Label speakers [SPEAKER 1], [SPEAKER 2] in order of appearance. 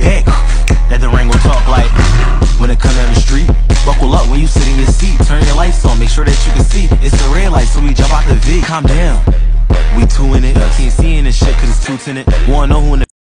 [SPEAKER 1] back. That the Durango talk like when it come down the street. Buckle up when you sit in your seat. Turn your lights on, make sure that you can see. It's the red light, so we jump out the V. Calm down, we two in it. Can't see in this shit cause it's two in it. Wanna know who in the